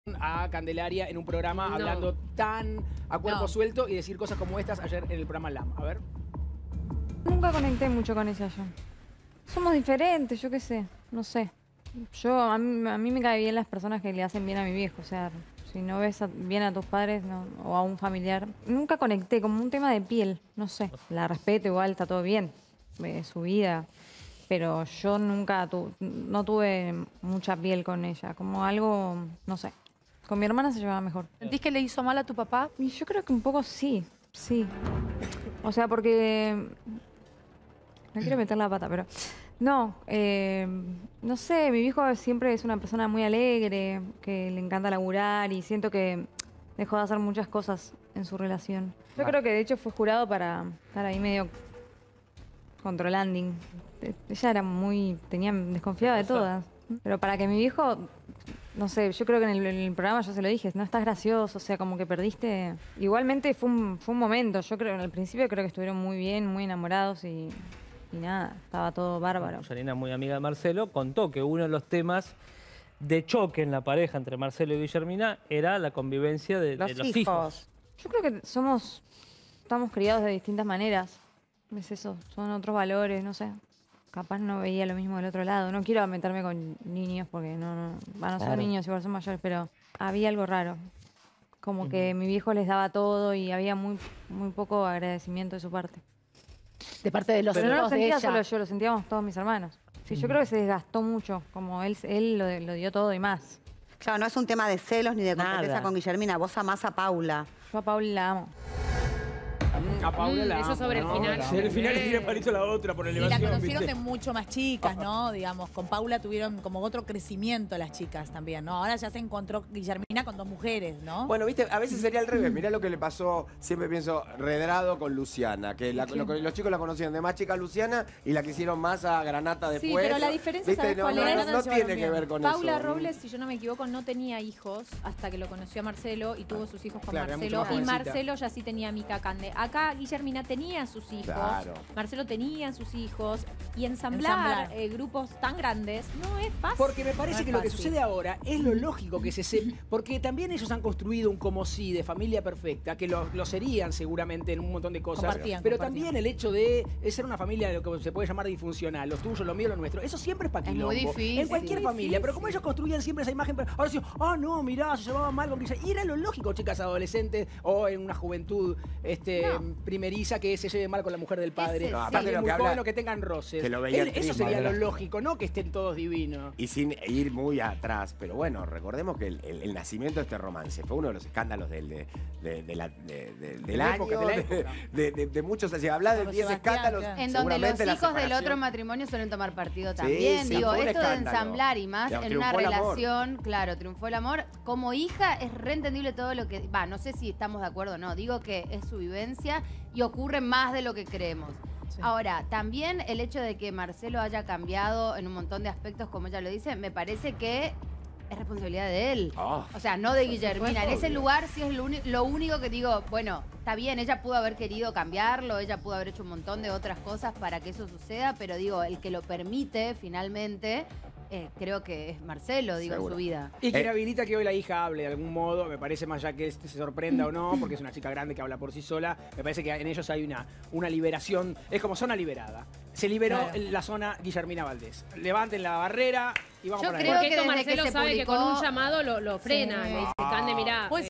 a Candelaria en un programa hablando tan a cuerpo suelto y decir cosas como estas ayer en el programa LAM. A ver. Nunca conecté mucho con ella yo. Somos diferentes, yo qué sé, no sé. A mí me caen bien las personas que le hacen bien a mi viejo, o sea, si no ves bien a tus padres o a un familiar. Nunca conecté, como un tema de piel, no sé. La respeto igual, está todo bien, su vida. Pero yo nunca no tuve mucha piel con ella, como algo, no sé. Con mi hermana se llevaba mejor. ¿Sentís que le hizo mal a tu papá? Y yo creo que un poco sí, sí. O sea, porque... No quiero meter la pata, pero... No, no sé, mi viejo siempre es una persona muy alegre, que le encanta laburar y siento que dejó de hacer muchas cosas en su relación. Yo creo que de hecho fue jurado para estar ahí medio controlanding. Ella era desconfiaba de todas. Pero para que mi viejo, no sé, yo creo que en el programa yo se lo dije, no estás gracioso, o sea, como que perdiste. Igualmente fue un momento, yo creo, al principio creo que estuvieron muy bien, muy enamorados y nada, estaba todo bárbaro. Yanina, muy amiga de Marcelo, contó que uno de los temas de choque en la pareja entre Marcelo y Guillermina era la convivencia de los hijos. Yo creo que estamos criados de distintas maneras. Es eso, son otros valores, no sé. Capaz no veía lo mismo del otro lado. No quiero meterme con niños porque no son niños, igual son mayores, pero había algo raro. Como que mi viejo les daba todo y había muy poco agradecimiento de su parte. De parte de los hijos Pero no lo sentía de ella. solo yo, lo sentíamos todos mis hermanos. Sí, yo creo que se desgastó mucho, como él lo dio todo y más. Claro, no es un tema de celos ni de competencia con Guillermina. Vos amás a Paula. Yo a Paula la amo. A Paula la eso amo, sobre el final. Sí, el final le tira palito a la otra por Y elevación. la conocieron ¿viste? de mucho más chicas, ¿no? Digamos, con Paula tuvieron como otro crecimiento las chicas también, ¿no? Ahora ya se encontró Guillermina con dos mujeres, ¿no? Bueno, viste, a veces sería al revés. Mirá lo que le pasó, siempre pienso, Redrado con Luciana. Que los chicos la conocían de más chica a Luciana y la quisieron más a Granata después. Sí, pero la diferencia, ¿sabes cuál es? No tiene que ver con Paula eso. Robles, si yo no me equivoco, no tenía hijos hasta que lo conoció a Marcelo y tuvo sus hijos con Claro, era mucho Marcelo. más Y jovencita. Marcelo ya sí tenía a Mica Cande. Acá Guillermina tenía sus hijos, Claro. Marcelo tenía sus hijos. Y ensamblar grupos tan grandes no es fácil. Porque me parece No es que lo que fácil. sucede ahora es lo lógico que se sepa. Porque también ellos han construido un como si de familia perfecta, que lo serían seguramente en un montón de cosas. Pero también el hecho de ser una familia de lo que se puede llamar disfuncional, los tuyos, lo mío, lo nuestro, eso siempre es paquilombo. muy difícil. En cualquier Muy familia. Pero como ellos construían siempre esa imagen, ahora sí, no, mirá, se llevaban mal con Guillermina. Y era lo lógico, chicas adolescentes o en una juventud primeriza que se lleve mal con la mujer del padre. No, Que aparte es lo muy que habla- joven o que tengan roces. que lo veía Eso triste, sería lo ¿verdad? lógico, no que estén todos divinos. Y sin ir muy atrás, pero bueno, recordemos que el nacimiento de este romance fue uno de los escándalos del la año, época, de la época. de muchos. Si habla de Como 10 Sebastián, escándalos, claro. En donde los seguramente la hijos del separación- otro matrimonio suelen tomar partido también. sí, Digo, fue un esto de escándalo. ensamblar y más Pero en una triunfó el amor. relación, claro, triunfó el amor. Como hija es reentendible todo lo que... no sé si estamos de acuerdo o no. Digo que es su vivencia y ocurre más de lo que creemos. Sí. Ahora, también el hecho de que Marcelo haya cambiado en un montón de aspectos, como ella lo dice, me parece que es responsabilidad de él. Oh. O sea, no de Guillermina. En ese lugar sí es lo único que digo, bueno, está bien, ella pudo haber querido cambiarlo, ella pudo haber hecho un montón de otras cosas para que eso suceda, pero digo, el que lo permite finalmente, creo que es Marcelo, digo, en Seguro. su vida. Y que habilita que hoy la hija hable de algún modo, me parece más allá que se sorprenda o no, porque es una chica grande que habla por sí sola, me parece que en ellos hay una liberación, es como zona liberada. Se liberó la zona Guillermina Valdés. Levanten la barrera y vamos Yo para creo adelante. Porque que esto desde que Marcelo se sabe que con publicó- un llamado lo frena. Sí. Le dice, Cande, mirá, Puede